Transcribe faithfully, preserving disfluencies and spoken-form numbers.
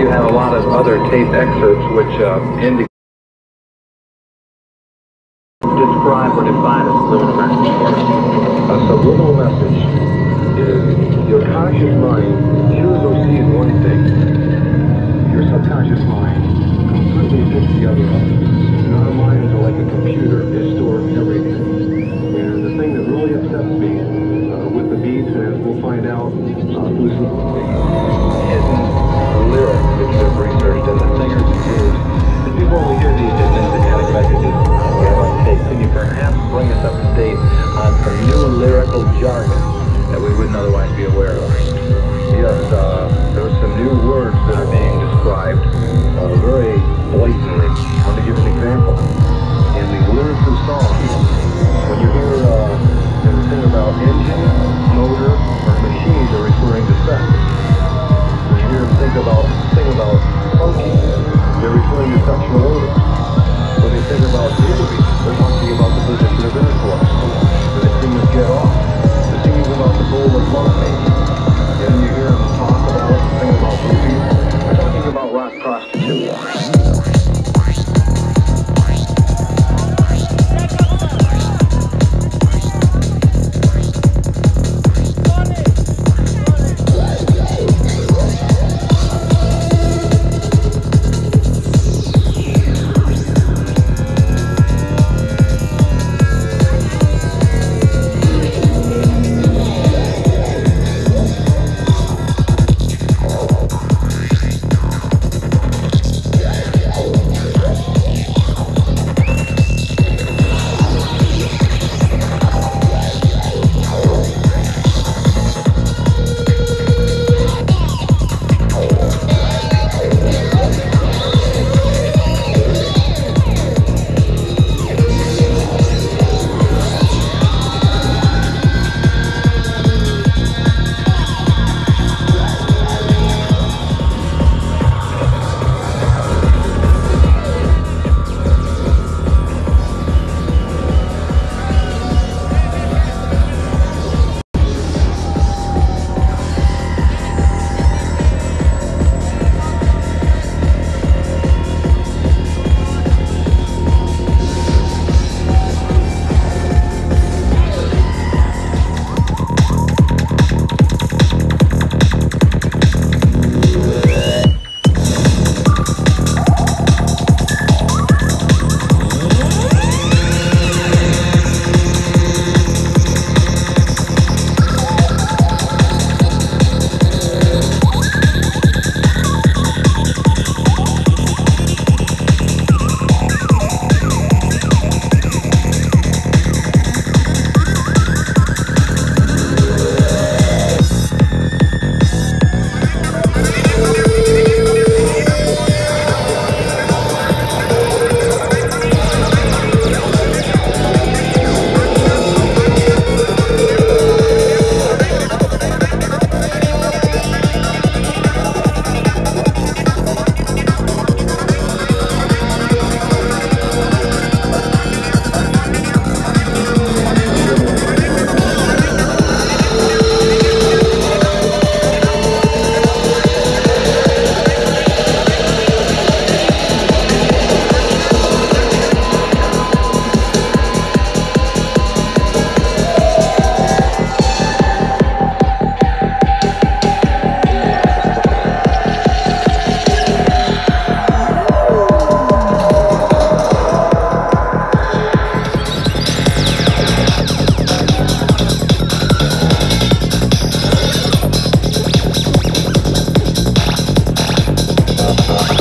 you have a lot of other tape excerpts which uh, indicate. Describe or define a subliminal message for us. A subliminal message is your conscious mind hears or sees one thing. Your subconscious mind completely puts the other up. And our minds are like a computer. They store everything. And the thing that really upsets me uh, with the beats, as we'll find out uh, through some hidden lyrics that you've researched in the singers and groups. The people only hear these just enigmatic messages we have on tape. Can you perhaps bring us up to date on some new lyrical jargon that we wouldn't otherwise be aware of? Yes, uh, there's some new words that are being described uh, very blatantly. I want to give you an example. In the lyrics of songs, when you hear uh, them sing about engine, motor, or machine, they're referring to sex. When you hear them think about, sing about funky, they're referring to sexual odors. When they think about beauty, they're talking about the position of intercourse. When they sing of get off, they're singing about the goal of lovemaking. And you hear them talk about, sing about movies, they're talking about rock prostitutes. Uh-huh.